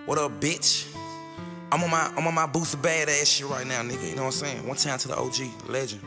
What up, bitch? I'm on my Boosie badass shit right now, nigga. You know what I'm saying? One time to the OG, legend.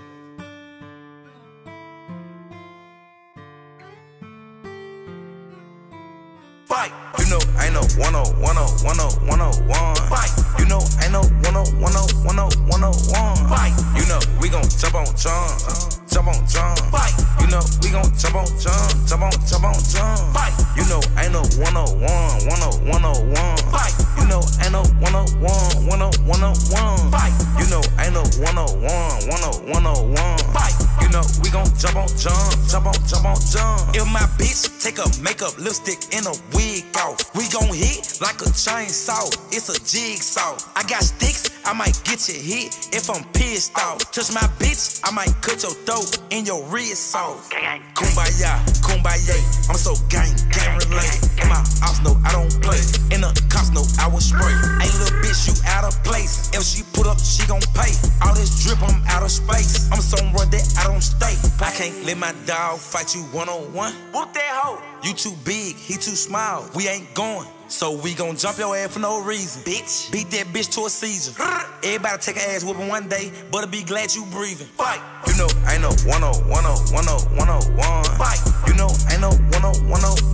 Fight. You know ain't no 10, 10, 10, 101. Fight. You know ain't no 10, 10, 10, 101. Fight. You know we gon' jump on John, jump on John. Fight. You know we gon' jump on John, jump on John. Fight. You know ain't no 101, 10, 101. Fight. You know ain't no 101, 10, 101. Fight. You know ain't no 101, 10, 101. Fight. You know we gon' jump on John, jump on John. If my bitch take a makeup, lipstick, and a wig off, we gon' hit like a chainsaw. It's a jigsaw. I got sticks, I might get you hit if I'm pissed off. Touch my bitch, I might cut your throat and your wrist off. Kumbaya, kumbaya, I'm so gang relate. And my ops know I don't play, and the cops know I will spray. Hey little bitch, you out of place. If she put up, she gon' pay. All this drip, I'm out of space. I'm somewhere that I don't stay. I can't let my dog fight you one-on-one. Whoop that hoe. You too big, he too small. We ain't going. So we gon' jump your ass for no reason. Bitch, beat that bitch to a seizure. Everybody take a ass whooping one day, but be glad you breathing. Fight. You know ain't no 10, 10, 10, 101. Fight. You know ain't no 10, 10, 10,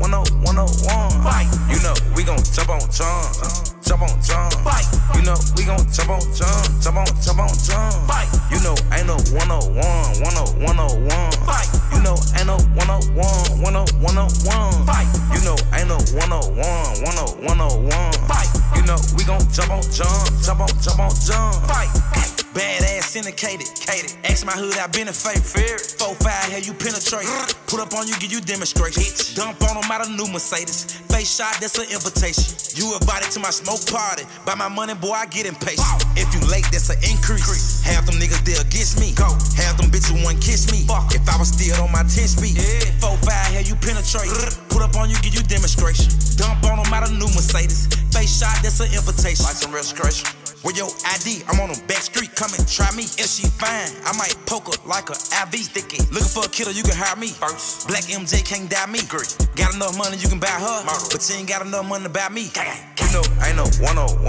101. Fight. You know we gon' jump on John, jump on John. Fight. You know we gon' jump on John, jump on John. Fight. You know ain't no 101, 10, 101. Fight. You know ain't no 101, 10, 101. Fight. You know ain't no 101, 10, 101. Fight. You know we gon' jump on John, jump on John. Fight. Badass syndicated, cated. Ask my hood, I been a fake fear. 4-5, have you penetrate? Put up on you, give you demonstration. Dump on them out of new Mercedes. Face shot, that's an invitation. You invited to my smoke party. Buy my money, boy, I get impatient. If you late, that's an increase. Half them niggas, they'll against me. Half them bitches won't kiss me. If I was still on my 10 speed. 4-5, have you penetrate? Put up on you, give you demonstration. Dump on them out of new Mercedes. Face shot, that's an invitation. Like some registration. With your ID, I'm on the back street, come and try me. If she fine, I might poke her like a IV. Sticky. Looking for a killer, you can hire me. First. Black MJ can't die me. Great. Got enough money, you can buy her. Murder. But you ain't got enough money to buy me. You know, ain't no 10, 10, 10,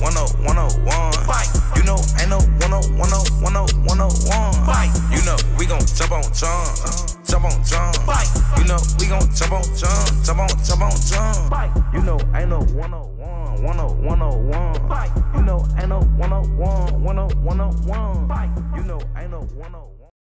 101. Fight. You know, ain't no 10, 10, 10, 101. Fight. You know, we gon' jump on John, jump on John. Fight. You know, we gon' jump on John, jump on John. Fight. You know, ain't no 101, 101. Fight. You know, ain't no 101, 101. Fight. You know, ain't no 101.